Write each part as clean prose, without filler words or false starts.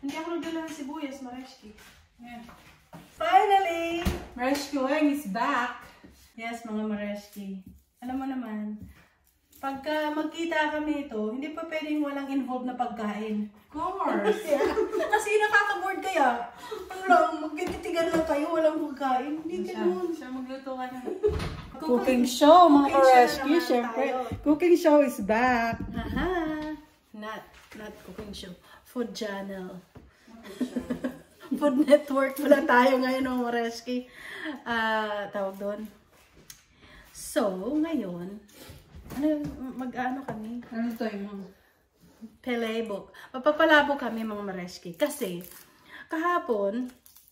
Hindi ako nagdala ng sibuyas, Mareski. Yeah. Finally! Mareski Weng is back. Yes, mga Mareski. Alam mo naman, pagka magkita kami ito, hindi pa pwedeng walang involved na pagkain. Of course. Kasi nakaka-board kaya. Ano lang, magtitigan lang kayo, walang pagkain. Hindi ganun. Siya magluto ka na. Cooking show, mga Mareski. Siyempre, cooking show is back. Haha. Not cooking show. Food channel. Food network pala tayo ngayon, mga Mareski. Tawag doon. So, ngayon, mag-ano kami? Ano tayo mo? Pelebok. Mapapalabo kami, mga Mareski. Kasi, kahapon,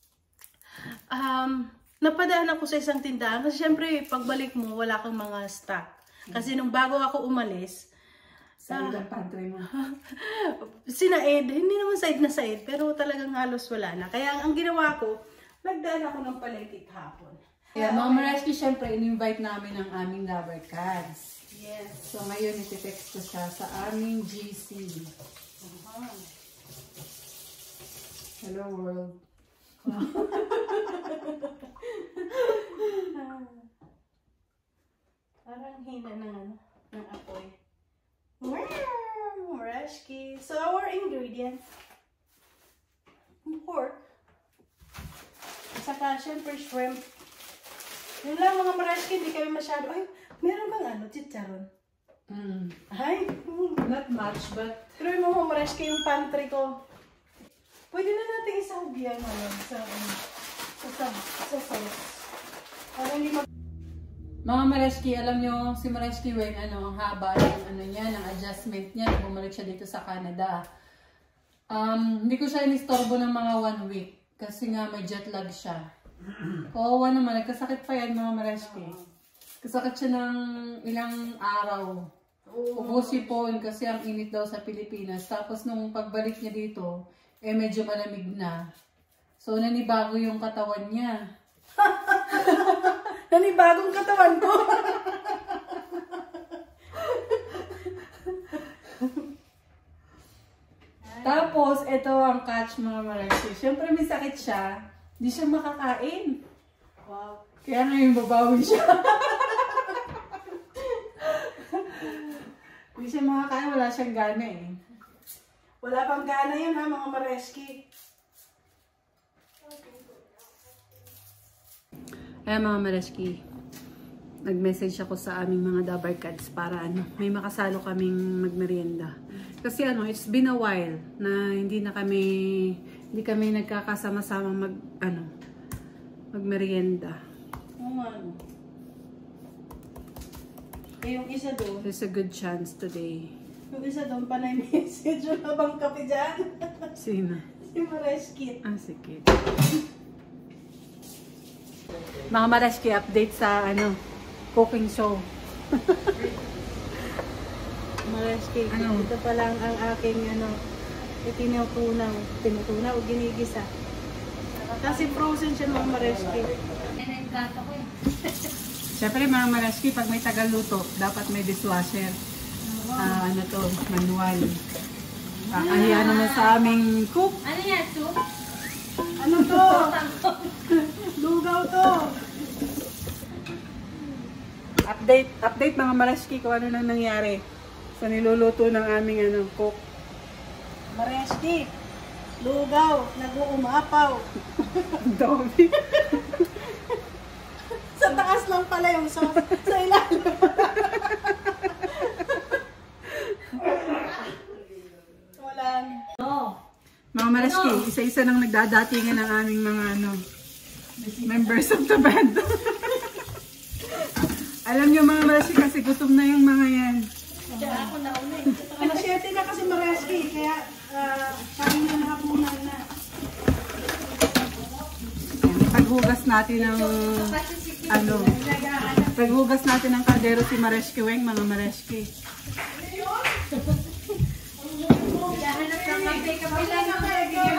napadaan ako sa isang tindahan. Kasi syempre, pagbalik mo, wala kang mga stock. Kasi nung bago ako umalis, Saan ang pantry mo? sinaid. Hindi naman side na side, pero talagang halos wala na. Kaya ang ginawa ko, nagdaan ako ng palengke kahapon. Yeah, mga Mareski, syempre, in-invite namin ang aming lover cards. Yes. So, ngayon, iti-text ko siya sa aming GC. Hello, world. Parang hina ng apoy. Wow! Mareski. So, our ingredients. Pork. Saka, syempre, shrimp. Yun lang, mga Mareski, hindi kami masyado. Ay, meron bang chicharon? Ay, Not much, but... pero yung mga Mareski, yung pantry ko. Pwede na natin isahog yan sa sauce. Para hindi Mga Mareski, alam nyo, si Mareski Weng, ang haba ng adjustment niya. Bumalik siya dito sa Canada. Hindi ko siya inistorbo ng mga 1 week. Kasi nga may jet lag siya. Kawawa naman, nagkasakit pa yan, mga Mareski. Kasakit siya ng ilang araw. Ubusipon kasi ang init daw sa Pilipinas. Tapos nung pagbalik niya dito, medyo malamig na. So nanibago yung katawan niya. Nanibagong katawan ko. Tapos, ito ang catch, mga Mareski. Siyempre may sakit siya. Hindi siya makakain. Wow. Kaya ngayon babawi siya. Hindi siya makakain. Wala siyang gana eh. Wala pang gana yan, ha, mga Mareski. Kaya mga Mareski, nag-message ako sa aming mga Dabar Cards para may makasalo kaming magmerienda. Kasi it's been a while na hindi kami nagkakasama-sama magmerienda. Yung isa doon. There's a good chance today. Yung isa doon pa na message yung habang kape dyan. Sino? Si Mareski. Sige. Mga Mareski, update sa cooking show. Mareski, ito pa lang ang aking tinutunaw o ginigisa. Kasi frozen siya, mga Mareski. Siyempre mga Mareski, pag may tagaluto, dapat may dishwasher. Manual. Kakahiya naman sa aming cook. Ano yan, soup? Ano to? Lugaw to. Update mga Mareski kung ano nang nangyari sa niluluto ng aming cook. Mareski, lugaw, nag-uumapaw. Ang dami. Sa taas lang pala yung sauce, sa ilalim. Wala. Mga Mareski, isa-isa nang nagdadatingan ng aming mga members of the band. Alam niyo mga Mareski, kasi gutom na yung mga yan. Kaya ako nauna eh. Alas-7 na kasi Mareski, kaya sabi na nakapunan na. Paghugas natin ng paghugas natin ng kaldero si Mareski Weng, mga Mareski. Hanap ng kape kapag lang ako.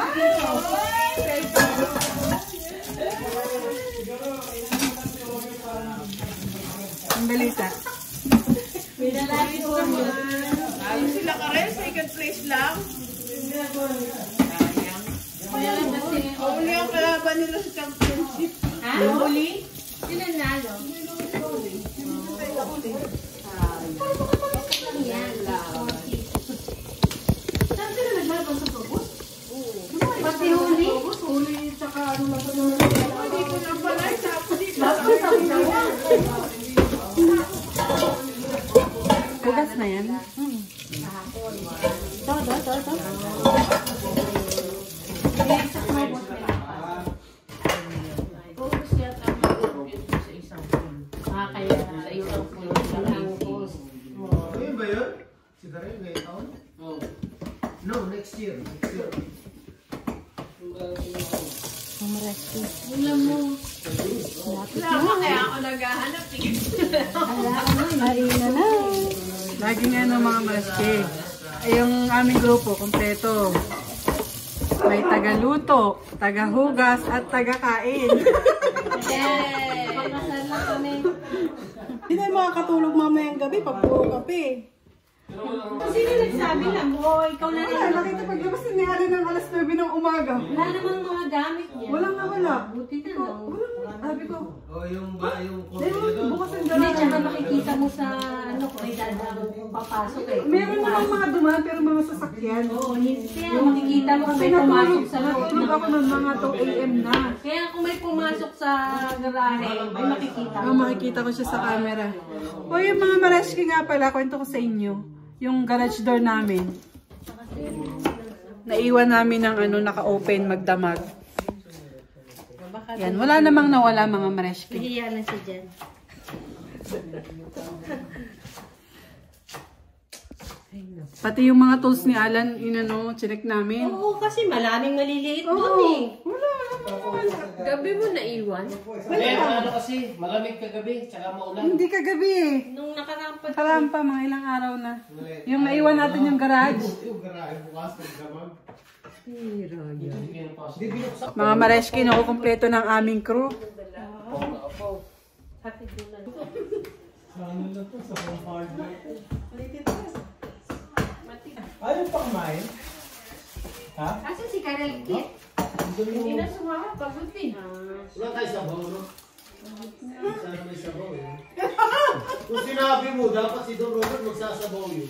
Ang balita. Pinalagi ko mo. Sila ka rin, second place lang. Uli ang kalaban nila sa championship. Ha? Uli? Sino nalo? Yan. Saan sila naglaban sa Probos? Pati huli? Uli, tsaka ano lang sa mga hindi ko na pala. Tapos sa ginawa. Bugas na yan. Kaya sa isang pulo lang post. Ayun ba yun? Si Daryl ngayong taon? Oo. No, next year. Next year. Alam mo. Wala kaya ako naghahanap. Marina na. Lagi nga ng mga Mareski. Yung aming grupo, kompleto. May tagaluto, tagahugas, at tagakain. Yay! Pakasal na kami. Hindi tayo makakatulog mamayang gabi pag puro kape. Sino nagsabi na mo? Ikaw na rin. Nakita paglabas ni Allen ng alas 9 ng umaga. Wala namang mga gamit niya. Walang nawala. Buti na lang. Sabi ko, O yung ba, yung bukas ang Hindi, dalawa. tsaka makikita mo sa ano kung may dadang papasok eh. Meron namang mga dumaan pero mga sasakyan. Oo, kaya makikita mo kung may pumasok sa loob. Natulog ako ng mga 2 a.m. na. Kaya kung may pumasok sa garahe, may makikita mo. Makikita ko siya sa camera. O yung mga Mareski nga pala, kwento ko sa inyo. Yung garage door namin. Naiwan namin ng ano, naka-open, magdamag. Yan, wala namang nawala mga Mareski. Nahiya lang siya dyan. Pati yung mga tools ni Alan, inano, chinek namin. Oo, kasi malaming maliliit doon eh. Gabi mo naiwan? ano kasi, malamig kagabi, tsaka maulan. Hindi kagabi eh. Nung nakarampad Karampa, mga ilang araw na. Yung naiwan natin yung garage. Yung garahe bukas, nagdamag. Mga Mareski, nakukumpleto ng aming crew. Ayaw pa kumain? Ha? Kasi si Karel Kit, hindi na sumama, pagod din. Wala tayo sabaw, no? Sana may sabaw eh. Kung sinabi mo, dapat si Don Robert magsasabaw yun.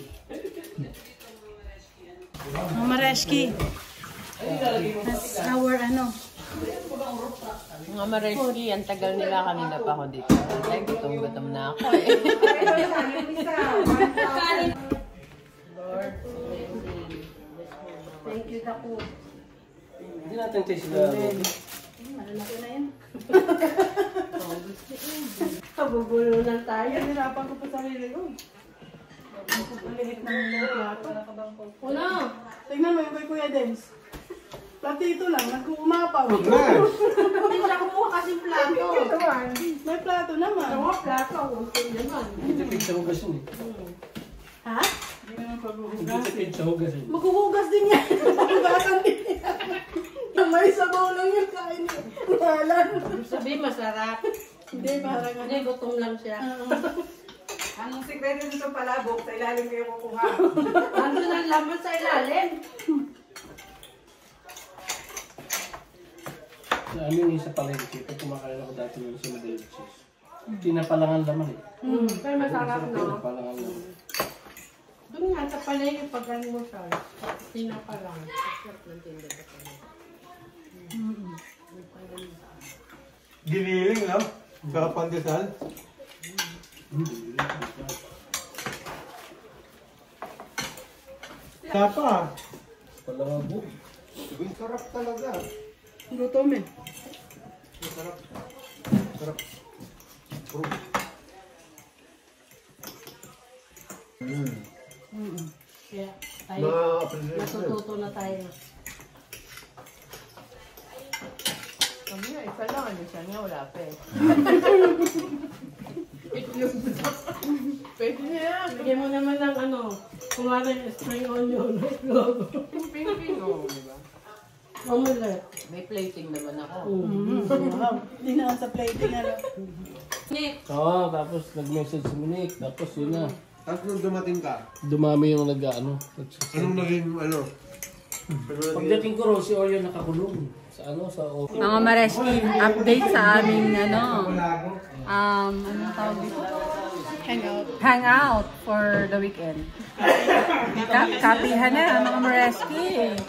Mga Mareski. That's our ano. Mga Mareski, ang tagal nila kanina pa ako dito. Ay, gutom na ako eh. Thank you, Taku. Hindi natin tayo sila. Malalaki na yan. Pabubulo lang tayo. Nahirapan ko pa sarili ko. Ang liit ng mga plato. Wala. Tingnan mo yung kay Kuya Dens. Platito lang, nag-uumapaw. Hindi siya kumuha kasi plato. May plato naman. Mga plato, unti naman. Hindi pizza hugas yun eh. Ha? Hindi naman pag-uugas. Hindi pizza hugas yun. Maghuhugas din yan. Maghugasan din yan. May sabaw lang yung kain niya. Wala. Sabi masarap. Hindi, parang ano. Hindi, gutom lang siya. Anong sikreto nito sa palabok? Sa ilalim kayo kukuha. Ano na laman sa ilalim? Sa amin yung sa palengke, pag kumakain ako dati ng sa Madrid cheese. Tinapalangan laman eh. Pero masarap no. Tinapalangan laman. Doon nga sa palay yung pag-ano mo siya. Tinapa lang. Sarap ng tinda sa palay. Giniling lang. Sa pandesal. Tapa. Palangabo. Ang sarap talaga. Gutom eh. Sarap. Sarap. Kaya tayo, Mga appreciate. natututo na tayo. Kami nga, isa lang. Ano siya nga, wala pa eh. Pwede na yan. Bigyan mo naman ng ano, kumari spring onion. Ping-ping, oh, di ba? Omelette. May plating naman ako. Wow. Hindi na sa plating ano. Nick, Oo, tapos nag-message si Monique, tapos yun na. Tapos nung dumating ka, Dumami yung nag-ano. anong naging ano? Pagdating ko raw, si Oreo nakakulong. Sa ano, sa office. Mga Mareski, update sa aming ano tawag dito? Hangout for the weekend. Kapihan na mga Mareski.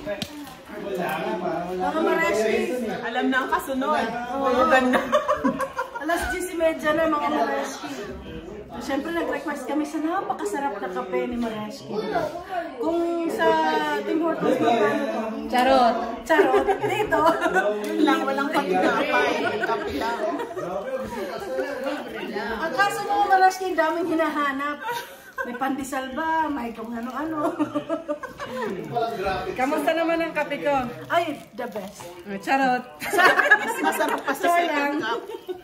Mga Mareski, Alam na ang kasunod. Ganda. alas 10:30 na mga Mareski. Siyempre nag-request kami sa napakasarap na kape ni Mareski. Kung sa Tim Hortons magkano to? Charot. Charot. Dito. Walang pagkakapay. Kape lang. Ang kaso mga Mareski, daming hinahanap. May pandesal ba? May kung ano-ano. Kamusta naman ang kape ko? Ay, the best. Charot. Masarap pa sa second cup.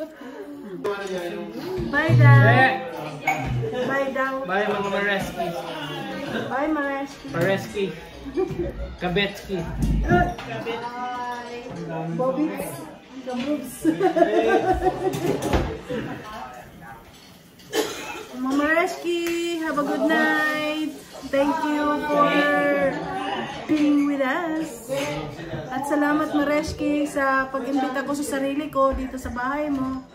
Bye daw. Bye daw. Bye mga Mareski. Bye Mareski. Mareski. Kabetski. Bobby. The moves. Mga Mareski, have a good night. Thank you for being with us. At salamat Mareski sa pag-imbita ko sa sarili ko dito sa bahay mo.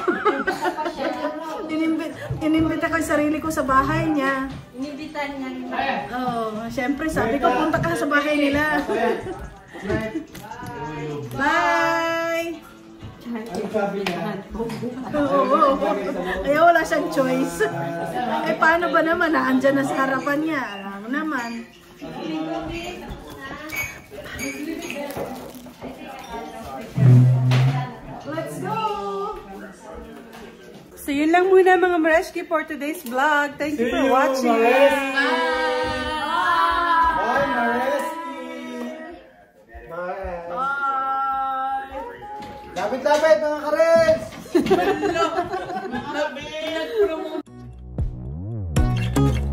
Inimbita ko yung sarili ko sa bahay niya. Inibitan niya rin. Oh, syempre sabi ko punta ka sa bahay nila. Bye! Oo. Kaya wala siyang choice. Eh paano ba naman? Naandyan na sa harapan niya. Alam naman. Let's go! So yun lang muna mga Mareski for today's vlog. Thank you for watching. Bye, Mareski! Bye! Lapit-lapit mga karens!